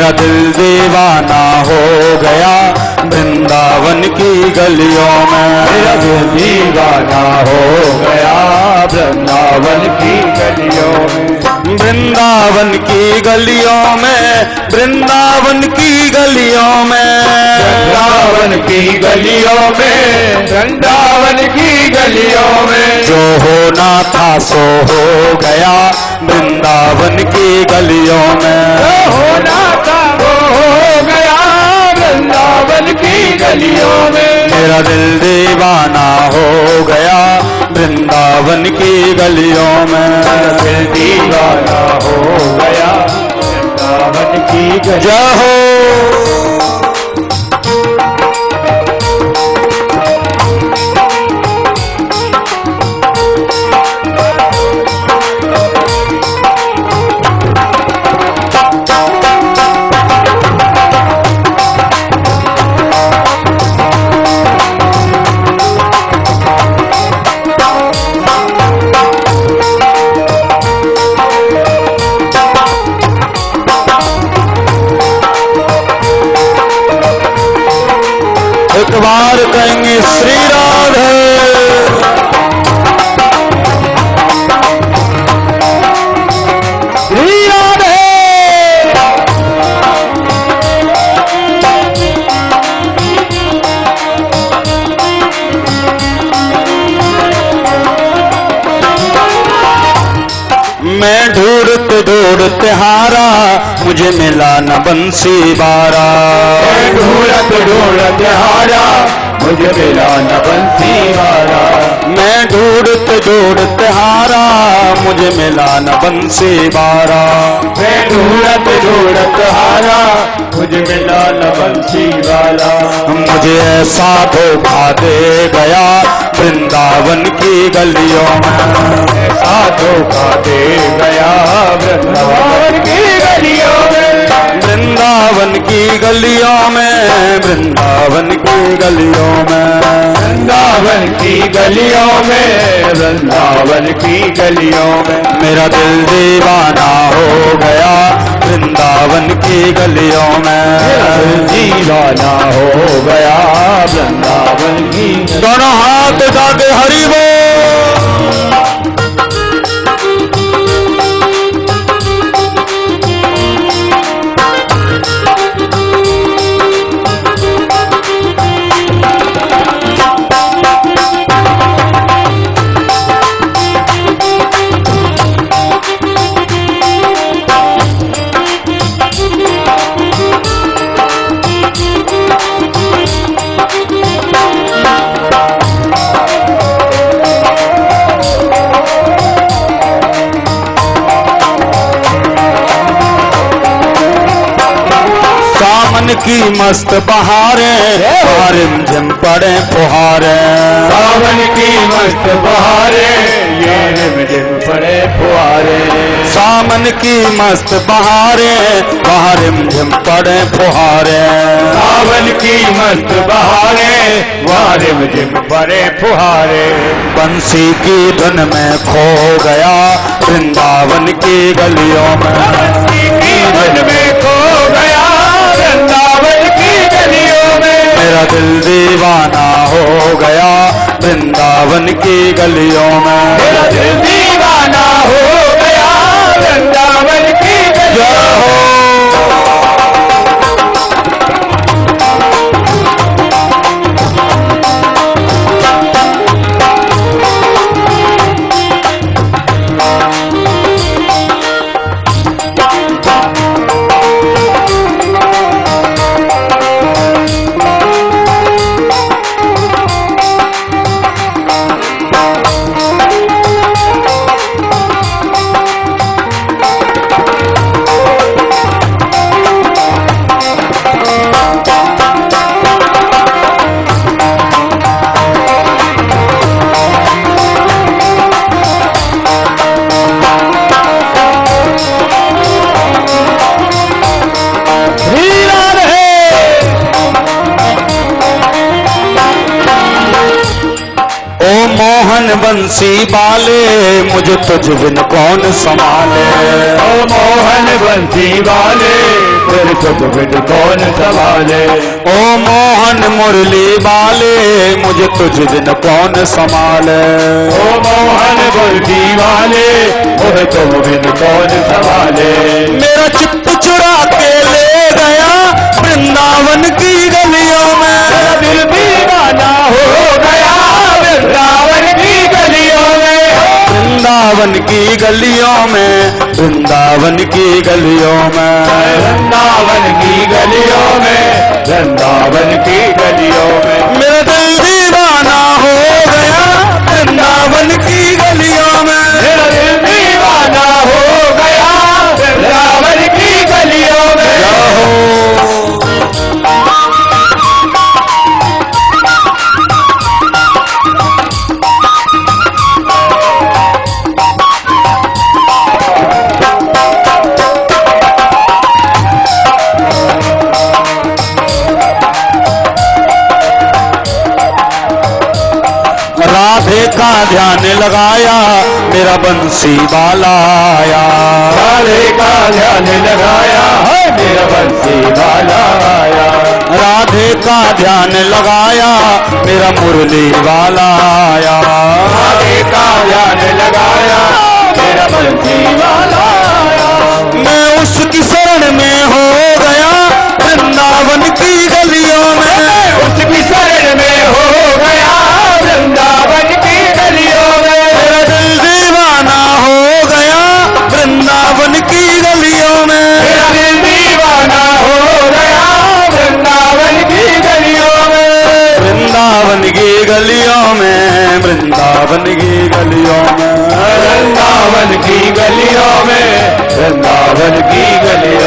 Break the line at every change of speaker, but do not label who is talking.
मेरा दिल दीवाना हो गया वृंदावन की गलियों में।
मेरा दिल दीवाना हो गया वृंदावन की गलियों में।
वृंदावन की गलियों में, वृंदावन की गलियों में,
वृंदावन की गलियों में, वृंदावन की गलियों में।
जो होना था सो हो गया वृंदावन की गलियों में।
जो होना था वो हो गया वृंदावन की गलियों में।
मेरा दिल दीवाना हो गया वृंदावन की गलियों में।
मेरा दिल दीवाना हो गया वृंदावन की गलियों
जय हो। एक बार कहेंगे श्री राधे। श्री राधे। मैं ढूंढते ढूंढते हारा, मुझे मिला न बंसी बारा।
ढूंढते ढूंढते हारा, मुझे मिला न बंसी वाला।
मैं ढूंढते ढूंढते हारा, मुझे मिला न बंसी बारा।
मैं ढूंढते ढूंढते हारा, मुझे मिला न बंसी वाला।
मुझे ऐसा धोखा दे गया वृंदावन की गलियों में।
ऐसा धोखा दे गया वृंदावन की गलियों में।
वृंदावन की गलियों में, वृंदावन की गलियों में,
वृंदावन की गलियों में, वृंदावन की गलियों में।
मेरा दिल दीवाना हो गया वृंदावन की गलियों में।
मेरा दिल दीवाना हो गया वृंदावन की।
दोनों हाथ जाके हरि बोल। सावन की मस्त बहारें, रिम झिम पड़े फुहारे।
सावन की मस्त बहारें, ये रिम झिम पड़े फुहारे।
सावन की मस्त बहारें, रिम झिम पड़े फुहारे।
सावन की मस्त बहारें, रिम झिम पड़े फुहारे।
बंसी की धुन में खो गया वृंदावन की गलियों में।
बंसी की धुन में खो गया वृंदावन की गलियों में।
मेरा दिल दीवाना हो गया वृंदावन की गलियों में।
मेरा दिल दीवाना हो गया वृंदावन की गलियों में।
बंसी वाले मुझे तुझ बिन कौन संभाले।
ओ मोहन बंसी वाले फिर तुझ बिन कौन संभाले।
ओ मोहन मुरली वाले मुझे तुझ बिन कौन संभाले।
ओ मोहन मुरली वाले मुझे तुम बिन कौन संभाले।
मेरा चित्त चुरा के ले गया वृंदावन की गलियों में,
मेरा दिल दीवाना हो गया वृंदावन की गलियों में।
वृंदावन की गलियों में, वृंदावन की गलियों में,
वृंदावन की गलियों में, वृंदावन की गलियों में।
मेरा दिल दीवाना हो गया वृंदावन की गलियों में,
मेरा दिल दीवाना हो गया वृंदावन की गलियों में।
राधे का ध्यान लगाया मेरा बंसी वाला आया।
राधे का ध्यान लगाया है मेरा बंसी वाला आया।
राधे का ध्यान लगाया मेरा मुरली वाला आया।
राधे का ध्यान लगाया मेरा बंसी वाला आया।
मैं उसकी शरण में हो गया वृंदावन की गलियों में,
उसकी शरण में हो गया वृंदावन की गलियों में।
मेरा दिल दीवाना हो गया वृंदावन की गलियों में,
मेरा दिल दीवाना हो गया वृंदावन की गलियों में।
वृंदावन की गलियों में, वृंदावन की गलियों में,
वृंदावन की गलियों में, वृंदावन की गलियों